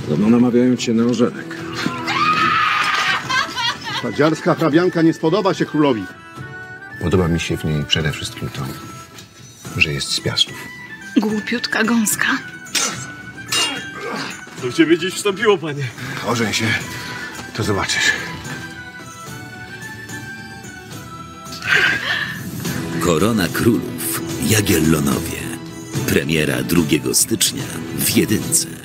Podobno namawiają cię na ożenek. Ta dziarska hrabianka nie spodoba się królowi. Podoba mi się w niej przede wszystkim to, że jest z Piastów. Głupiutka gąska. To w ciebie dziś wstąpiło, panie. Ożeń się, to zobaczysz. Korona Królów. Jagiellonowie. Premiera 2 stycznia w Jedynce.